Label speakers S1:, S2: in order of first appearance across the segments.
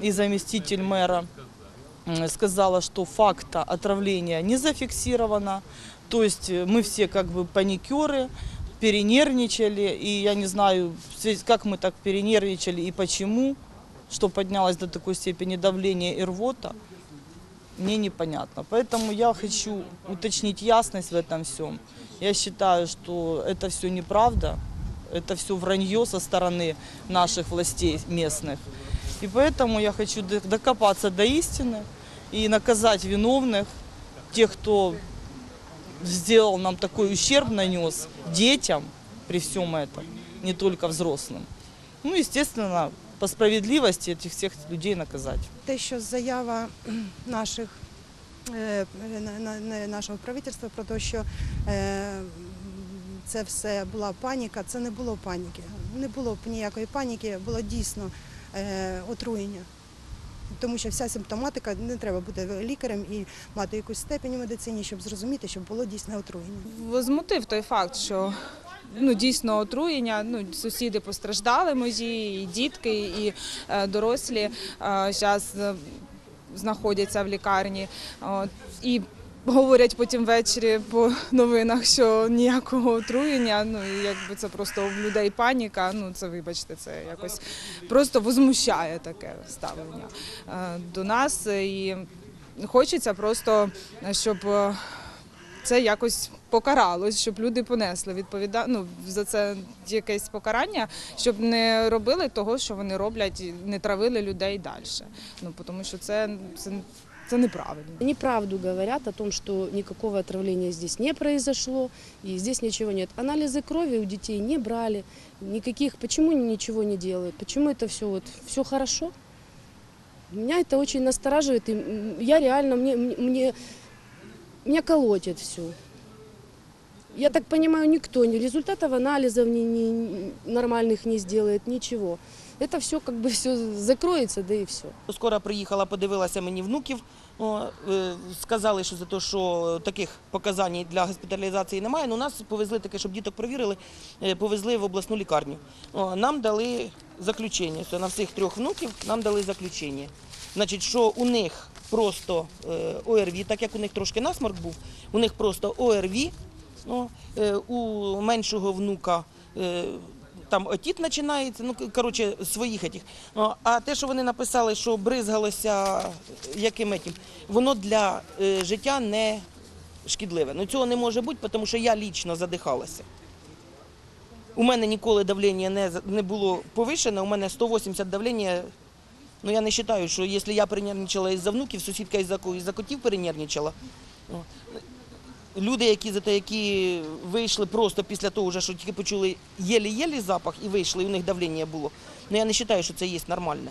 S1: и заместитель мэра сказала, что факта отравления не зафиксировано. То есть мы все как бы паникеры, перенервничали. И я не знаю, как мы так перенервничали и почему, что поднялось до такой степени давление и рвота, мне непонятно. Поэтому я хочу уточнить ясность в этом всем. Я считаю, что это все неправда, это все вранье со стороны наших властей местных. И поэтому я хочу докопаться до истины и наказать виновных, тех, кто сделал нам такой ущерб, нанес детям при всем этом, не только взрослым. Ну, естественно, по справедливости этих всех людей наказать.
S2: Те, що заява нашого правительства про те, що це все була паніка, це не було паніки. Не було ніякої паніки, було дійсно отруєння. Тому що вся симптоматика, не треба бути лікарем і мати якусь степень у медицині, щоб зрозуміти, що було дійсне отруєння.
S3: Возмутив той факт, що дійсно отруєння, сусіди постраждали мої, і дітки, і дорослі зараз знаходяться в лікарні. І говорять потім ввечері по новинах, що ніякого отруєння, і якби це просто в людей паніка, це, вибачте, це якось просто возмущає таке ставлення до нас. І хочеться просто, щоб це якось покаралось, щоб люди понесли за це якесь покарання, щоб не робили того, що вони роблять, і не травили людей далі. Тому що це неправильно.
S4: Неправду говорят о том, что никакого отравления здесь не произошло, и здесь ничего нет. Анализы крови у детей не брали, никаких. Почему ничего не делают? Почему это все хорошо? Меня это очень настораживает, и я реально, меня колотит все. Я так понимаю, никто ни результатов анализов нормальных не сделает, ничего. Это все как бы все закроется, да и все.
S5: Скоро приїхала, подивилася мені внуків, сказали, що за те, що таких показань для госпіталізації немає, але нас повезли таке, щоб діток перевірили, повезли в обласну лікарню. Нам дали заключення, на всіх 3 внуків нам дали заключення. Значить, що у них просто ОРВІ, так як у них трошки насморк був, у них просто ОРВІ, у меншого внука там отіт починається, своїх етих. А те, що вони написали, що бризгалося воно для життя не шкідливе. Цього не може бути, тому що я лічно задихалася. У мене ніколи давлення не було повишене, у мене 180 давлення. Я не вважаю, що якщо я перенервничала із-за внуків, сусідка із-за котів перенервничала. Люди, які вийшли просто після того, що тільки почули єлі-єлі запах і вийшли, і у них давлення було. Я не вважаю, що це є нормально.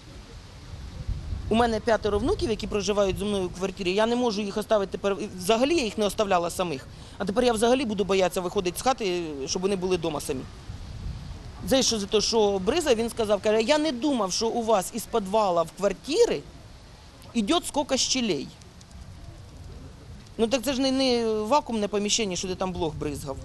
S5: У мене 5 внуків, які проживають зі мною в квартирі, я не можу їх оставити тепер, взагалі я їх не оставляла самих. А тепер я взагалі буду боятися виходити з хати, щоб вони були вдома самі. За те, що бриза, він сказав, каже, я не думав, що у вас із підвалу в квартири йде скільки щелей. Так це ж не вакуумне приміщення, що ти там блох бризгав.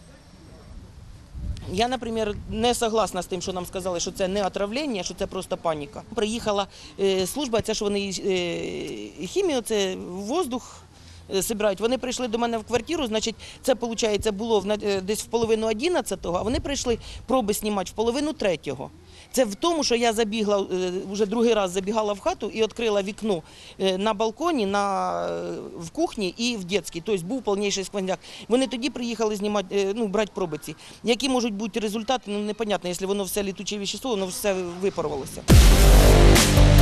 S5: Я, наприклад, не согласна з тим, що нам сказали, що це не отравлення, що це просто паніка. Приїхала служба, це ж вони хімію, це воздух збирають. Вони прийшли до мене в квартиру, значить, це, виходить, було десь в половину 11-го, а вони прийшли проби знімати в половину 3-го. Це в тому, що я забігла, вже другий раз забігала в хату і відкрила вікно на балконі, в кухні і в дитячій. Тобто був повніший сквозняк. Вони тоді приїхали знімати, брати проби ці. Які можуть бути результати, непонятно, якщо воно все літуче вещество, воно все випарувалося.